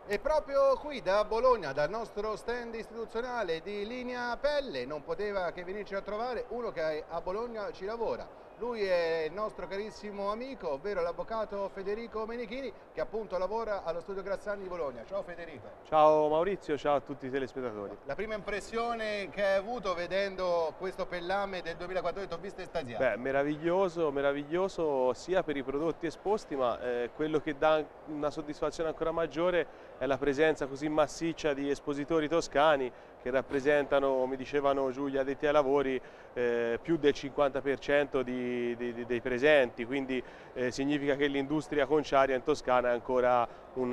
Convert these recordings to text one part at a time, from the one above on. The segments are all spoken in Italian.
E proprio qui da Bologna, dal nostro stand istituzionale di Linea Pelle, non poteva che venirci a trovare uno che a Bologna ci lavora. Lui è il nostro carissimo amico, ovvero l'avvocato Federico Menichini, che appunto lavora allo studio Grazzani di Bologna. Ciao Federico. Ciao Maurizio, ciao a tutti i telespettatori. La prima impressione che hai avuto vedendo questo pellame del 2014, t'ho visto estasiato. Beh, meraviglioso, meraviglioso sia per i prodotti esposti, ma quello che dà una soddisfazione ancora maggiore è la presenza così massiccia di espositori toscani che rappresentano, mi dicevano Giulia addetti ai lavori, più del 50% dei presenti, quindi significa che l'industria conciaria in Toscana è ancora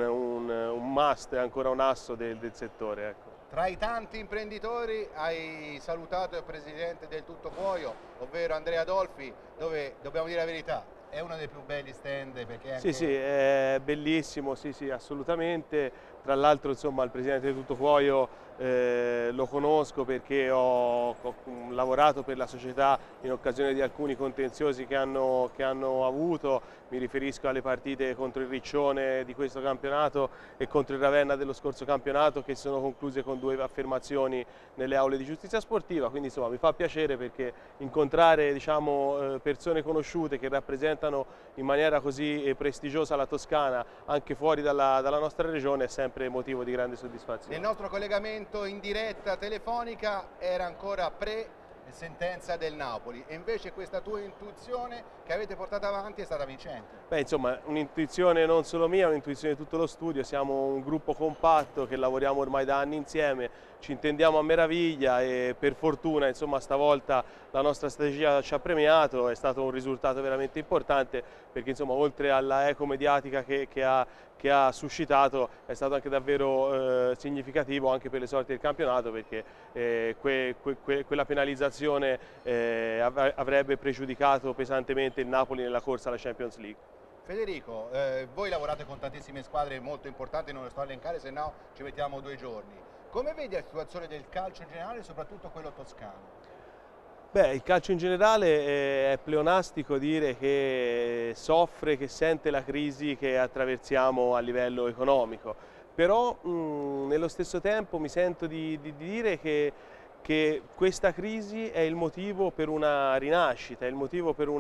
un must, è ancora un asso del settore. Ecco. Tra i tanti imprenditori hai salutato il presidente del Tutto Cuoio, ovvero Andrea Adolfi, dove dobbiamo dire la verità, è uno dei più belli stand perché è anche... Sì, è bellissimo, sì, assolutamente. Tra l'altro, insomma, il presidente del Tutto Cuoio lo conosco perché ho lavorato per la società in occasione di alcuni contenziosi che hanno avuto. Mi riferisco alle partite contro il Riccione di questo campionato e contro il Ravenna dello scorso campionato, che sono concluse con 2 affermazioni nelle aule di giustizia sportiva. Quindi insomma mi fa piacere perché incontrare, diciamo, persone conosciute che rappresentano in maniera così prestigiosa la Toscana anche fuori dalla nostra regione è sempre motivo di grande soddisfazione. Nel nostro collegamento in diretta telefonica era ancora pre-sentenza del Napoli e invece questa tua intuizione che avete portato avanti è stata vincente. Beh, insomma, un'intuizione non solo mia, un'intuizione di tutto lo studio. Siamo un gruppo compatto che lavoriamo ormai da anni insieme, ci intendiamo a meraviglia e per fortuna, insomma, stavolta la nostra strategia ci ha premiato, è stato un risultato veramente importante perché, insomma, oltre alla eco mediatica che ha suscitato, è stato anche davvero significativo anche per le sorti del campionato perché quella penalizzazione avrebbe pregiudicato pesantemente il Napoli nella corsa alla Champions League. Federico, voi lavorate con tantissime squadre molto importanti, non le sto a elencare, se no ci mettiamo 2 giorni. Come vedi la situazione del calcio in generale e soprattutto quello toscano? Beh, il calcio in generale è pleonastico dire che soffre, che sente la crisi che attraversiamo a livello economico, però nello stesso tempo mi sento di dire che questa crisi è il motivo per una rinascita, è il motivo per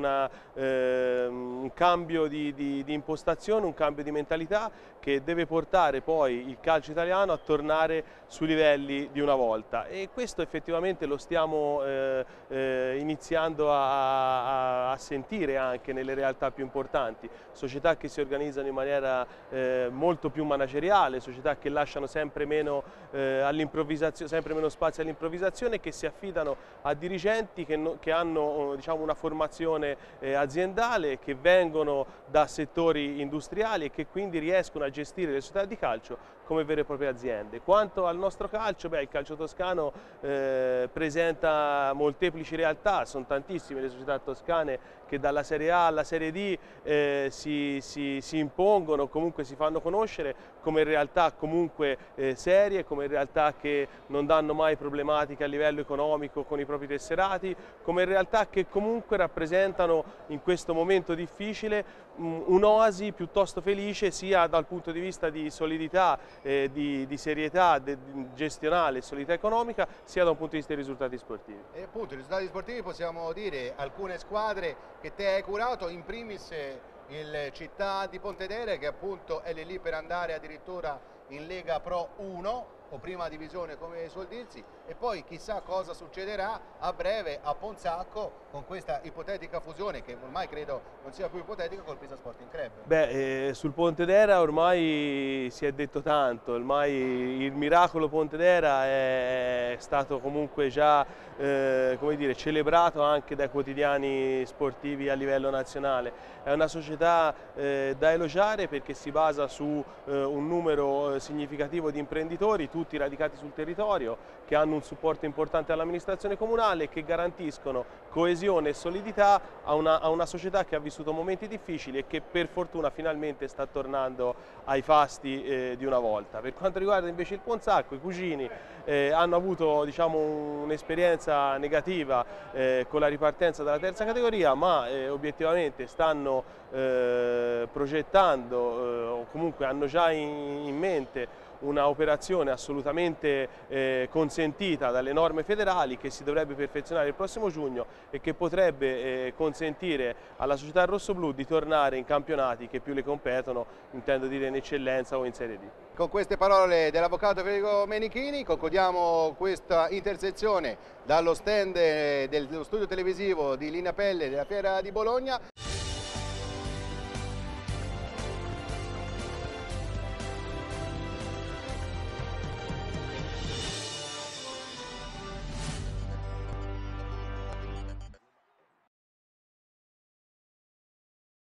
un cambio di impostazione, un cambio di mentalità che deve portare poi il calcio italiano a tornare sui livelli di una volta e questo effettivamente lo stiamo iniziando a sentire anche nelle realtà più importanti, società che si organizzano in maniera molto più manageriale, società che lasciano sempre meno spazio all'improvvisazione, che si affidano a dirigenti che hanno diciamo, una formazione aziendale, che vengono da settori industriali e che quindi riescono a gestire le società di calcio come vere e proprie aziende. Quanto al nostro calcio, beh, il calcio toscano presenta molteplici realtà, sono tantissime le società toscane che dalla Serie A alla Serie D si impongono, comunque si fanno conoscere come realtà comunque serie, come realtà che non danno mai problematiche a livello economico con i propri tesserati, come realtà che comunque rappresentano in questo momento difficile un'oasi piuttosto felice sia dal punto di vista di solidità, di serietà gestionale e solidità economica, sia da un punto di vista dei risultati sportivi. E appunto i risultati sportivi possiamo dire alcune squadre che te hai curato, in primis il Città di Pontedera che appunto è lì per andare addirittura in Lega Pro 1 o prima divisione come suol dirsi e poi chissà cosa succederà a breve a Ponzacco con questa ipotetica fusione che ormai credo non sia più ipotetica col Pisa Sporting Club. Beh, sul Pontedera ormai si è detto tanto, ormai il miracolo Pontedera è stato comunque già come dire, celebrato anche dai quotidiani sportivi a livello nazionale. È una società da elogiare perché si basa su un numero significativo di imprenditori, tutti radicati sul territorio, che hanno un supporto importante all'amministrazione comunale e che garantiscono coesione e solidità a una società che ha vissuto momenti difficili e che per fortuna finalmente sta tornando ai fasti di una volta. Per quanto riguarda invece il Ponzacco, i cugini hanno avuto diciamo, un'esperienza negativa con la ripartenza dalla terza categoria, ma obiettivamente stanno progettando comunque hanno già in mente una operazione assolutamente consentita dalle norme federali, che si dovrebbe perfezionare il prossimo giugno e che potrebbe consentire alla società rossoblù di tornare in campionati che più le competono, intendo dire in eccellenza o in Serie D. Con queste parole dell'avvocato Federico Menichini concludiamo questa intersezione dallo stand dello studio televisivo di Linea Pelle della Fiera di Bologna.